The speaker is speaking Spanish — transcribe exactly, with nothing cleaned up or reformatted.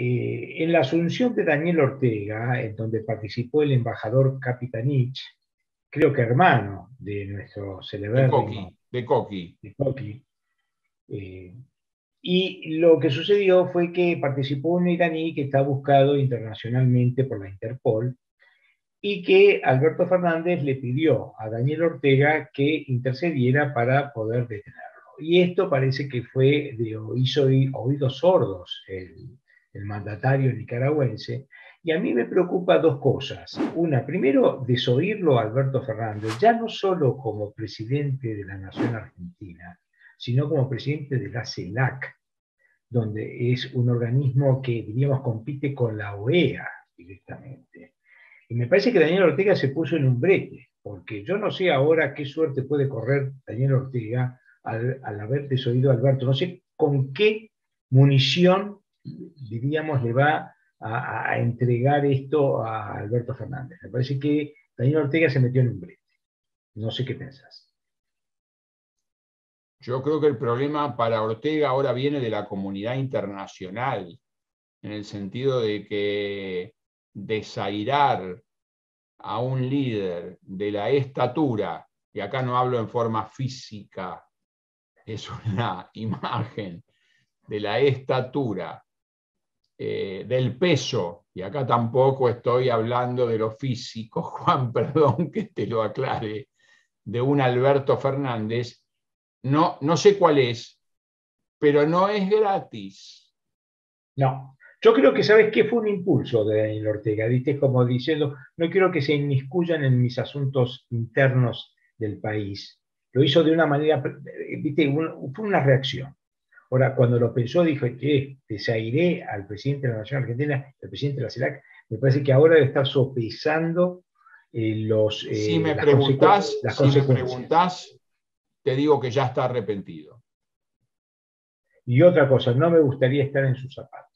eh, en la asunción de Daniel Ortega, en donde participó el embajador Capitanich, creo que hermano de nuestro De Coqui, celebérrimo de Coqui. de Coqui, eh, y lo que sucedió fue que participó un iraní que está buscado internacionalmente por la Interpol y que Alberto Fernández le pidió a Daniel Ortega que intercediera para poder detenerlo. Y esto parece que fue de hizo oídos sordos el, el mandatario nicaragüense. Y a mí me preocupa dos cosas. Una, primero, desoírlo a Alberto Fernández, ya no solo como presidente de la Nación Argentina, sino como presidente de la CELAC, donde es un organismo que, diríamos, compite con la O E A directamente. Y me parece que Daniel Ortega se puso en un brete, porque yo no sé ahora qué suerte puede correr Daniel Ortega al, al haber desoído a Alberto. No sé con qué munición, diríamos, le va a, a entregar esto a Alberto Fernández. Me parece que Daniel Ortega se metió en un brete. No sé qué pensás. Yo creo que el problema para Ortega ahora viene de la comunidad internacional, en el sentido de que desairar a un líder de la estatura, y acá no hablo en forma física, es una imagen de la estatura, eh, del peso, y acá tampoco estoy hablando de lo físico, Juan, perdón que te lo aclare, de un Alberto Fernández, no, no sé cuál es, pero no es gratis. No, yo creo que, ¿sabes qué? Fue un impulso de Daniel Ortega, ¿viste? Como diciendo, no quiero que se inmiscuyan en mis asuntos internos del país. Lo hizo de una manera, ¿viste? Fue una reacción. Ahora, cuando lo pensó, dijo que desairé al presidente de la Nación Argentina, el presidente de la CELAC. Me parece que ahora debe estar sopesando eh, los, Si eh, me las, consecu preguntás, las si me consecuencias. preguntás, te digo que ya está arrepentido. Y otra cosa, no me gustaría estar en sus zapatos.